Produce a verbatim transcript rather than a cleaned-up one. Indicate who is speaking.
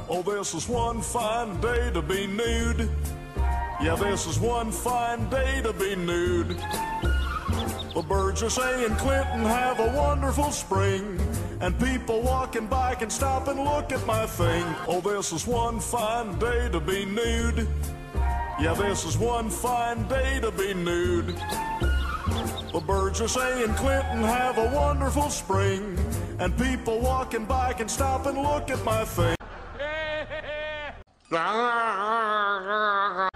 Speaker 1: Oh, this is one fine day to be nude. Yeah, this is one fine day to be nude. The birds are saying Clinton have a wonderful spring, and people walking by can stop and look at my thing. Oh, this is one fine day to be nude. Yeah, this is one fine day to be nude. The birds are saying Clinton have a wonderful spring, and people walking by can stop and look at my thing.